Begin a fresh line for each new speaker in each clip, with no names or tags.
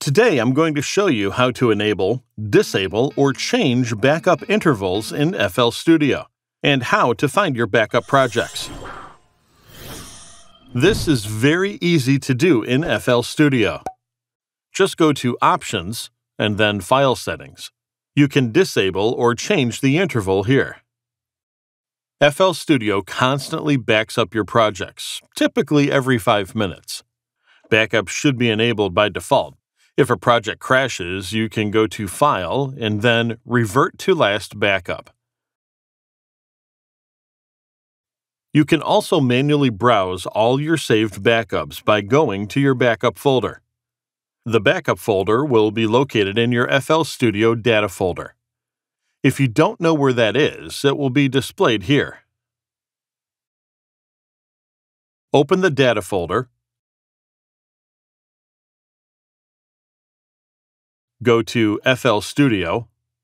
Today I'm going to show you how to enable, disable, or change backup intervals in FL Studio, and how to find your backup projects. This is very easy to do in FL Studio. Just go to Options and then File Settings. You can disable or change the interval here. FL Studio constantly backs up your projects, typically every 5 minutes. Backup should be enabled by default. If a project crashes, you can go to File and then Revert to Last Backup. You can also manually browse all your saved backups by going to your backup folder. The backup folder will be located in your FL Studio data folder. If you don't know where that is, it will be displayed here. Open the data folder. Go to FL Studio,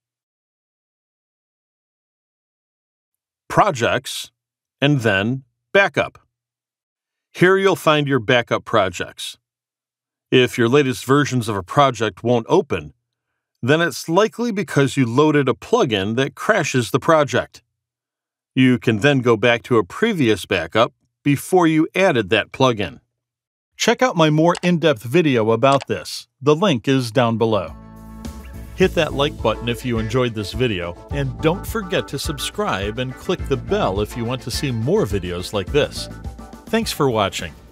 Projects, and then Backup. Here you'll find your backup projects. If your latest versions of a project won't open, then it's likely because you loaded a plugin that crashes the project. You can then go back to a previous backup before you added that plugin. Check out my more in-depth video about this. The link is down below. Hit that like button if you enjoyed this video, and don't forget to subscribe and click the bell if you want to see more videos like this. Thanks for watching.